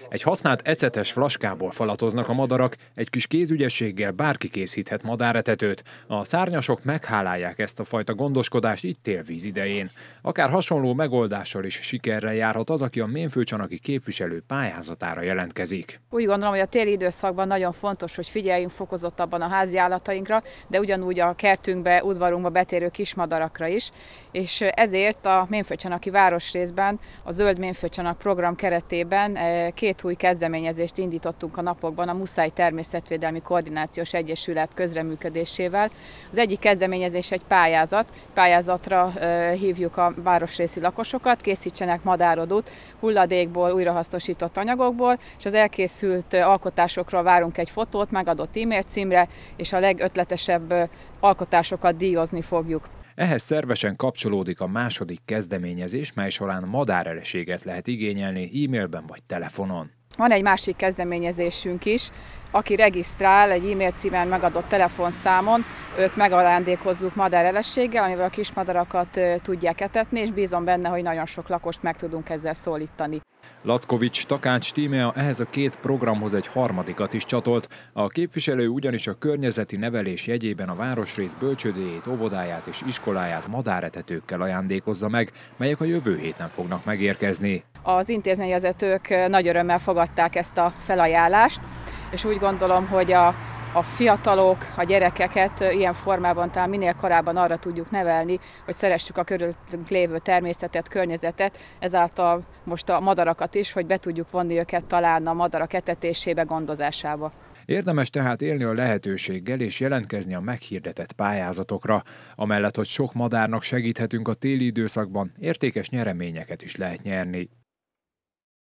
Egy használt ecetes flaskából falatoznak a madarak, egy kis kézügyességgel bárki készíthet madáretetőt. A szárnyasok meghálálják ezt a fajta gondoskodást itt télvíz idején. Akár hasonló megoldással is sikerrel járhat az, aki a mémfőcsanaki képviselő pályázatára jelentkezik. Úgy gondolom, hogy a téli időszakban nagyon fontos, hogy figyeljünk fokozottabban a házi állatainkra, de ugyanúgy a kertünkbe, udvarunkba betérő kismadarakra is, és ezért a Mémfőcsanaki városrészben a Zöld Mémfőcsanak program keretében két új kezdeményezést indítottunk a napokban a Muszáj Természetvédelmi Koordinációs Egyesület közreműködésével. Az egyik kezdeményezés egy pályázatra hívjuk a városrészi lakosokat, készítsenek madárodót hulladékból, újrahasznosított anyagokból, és az elkészült alkotásokról várunk egy fotót, megadott e-mail címre, és a legötletesebb alkotásokat díjazni fogjuk. Ehhez szervesen kapcsolódik a második kezdeményezés, mely során madáreleséget lehet igényelni e-mailben vagy telefonon. Van egy másik kezdeményezésünk is, aki regisztrál egy e-mail címen megadott telefonszámon, őt megajándékozzuk madárelességgel, amivel a kismadarakat tudják etetni, és bízom benne, hogy nagyon sok lakost meg tudunk ezzel szólítani. Lackovics Takács tíme ehhez a két programhoz egy harmadikat is csatolt. A képviselő ugyanis a környezeti nevelés jegyében a városrész bölcsődéjét, óvodáját és iskoláját madáretetőkkel ajándékozza meg, melyek a jövő héten fognak megérkezni. Az intézményvezetők nagy örömmel fogadták ezt a felajánlást, és úgy gondolom, hogy a fiatalok, a gyerekeket ilyen formában talán minél korábban arra tudjuk nevelni, hogy szeressük a körülöttünk lévő természetet, környezetet, ezáltal most a madarakat is, hogy be tudjuk vonni őket talán a madarak etetésébe, gondozásába. Érdemes tehát élni a lehetőséggel és jelentkezni a meghirdetett pályázatokra. Amellett, hogy sok madárnak segíthetünk a téli időszakban, értékes nyereményeket is lehet nyerni.